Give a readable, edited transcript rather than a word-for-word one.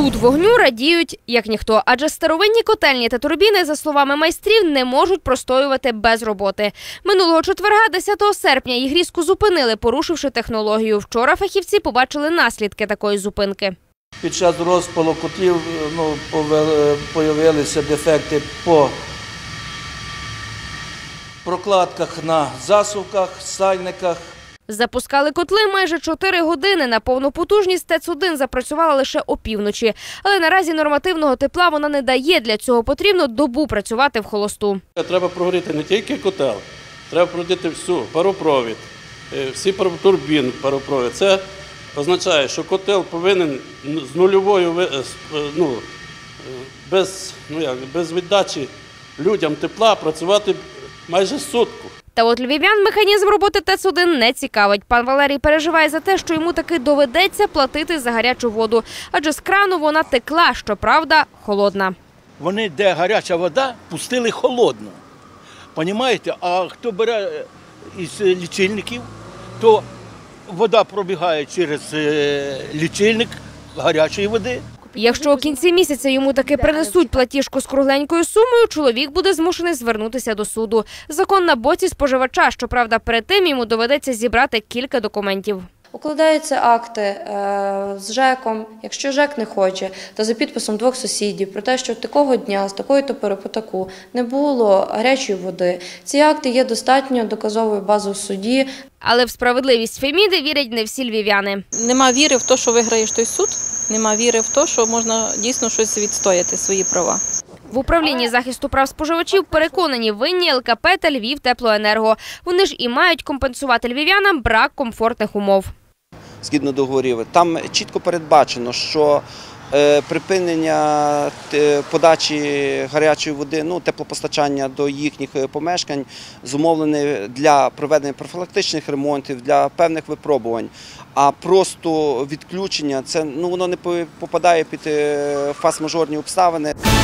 Тут вогню радіють як ніхто, адже старовинні котельні та турбіни, за словами майстрів, не можуть простоювати без роботи. Минулого четверга, 10 серпня, їх різко зупинили, порушивши технологію. Вчора фахівці побачили наслідки такої зупинки. Під час розпалу котлів з'явилися дефекти по прокладках на засувках, сальниках. Запускали котли майже 4 години. На повну потужність ТЕЦ-1 запрацювала лише опівночі. Але наразі нормативного тепла вона не дає. Для цього потрібно добу працювати в холосту. Треба прогоріти не тільки котел, треба прогоріти всю паропровід, всі турбін паропровід. Це означає, що котел повинен з нульовою, без віддачі людям тепла працювати майже сутку. Та от львів'ян механізм роботи ТЕЦ-1 не цікавить. Пан Валерій переживає за те, що йому таки доведеться платити за гарячу воду. Адже з крану вона текла, щоправда, холодна. Вони, де гаряча вода, пустили холодну. Понімаєте? А хто бере із лічильників, то вода пробігає через лічильник гарячої води. Якщо у кінці місяця йому таки принесуть платіжку з кругленькою сумою, чоловік буде змушений звернутися до суду. Закон на боці споживача, щоправда, перед тим йому доведеться зібрати кілька документів. Укладаються акти з ЖЕКом, якщо ЖЕК не хоче, то за підписом 2 сусідів про те, що такого дня, з такої-то пори по таку не було гарячої води. Ці акти є достатньо доказовою базою в суді. Але в справедливість Феміди вірять не всі львів'яни. Нема віри в те, що виграєш той суд, нема віри в те, що можна дійсно щось відстояти, свої права. В управлінні захисту прав споживачів переконані, винні ЛКП та Львівтеплоенерго. Вони ж і мають компенсувати львів'янам брак комфортних умов. Згідно договорів, там чітко передбачено, що припинення подачі гарячої води, теплопостачання до їхніх помешкань зумовлене для проведення профілактичних ремонтів, для певних випробувань. А просто відключення, воно не попадає під форс-мажорні обставини.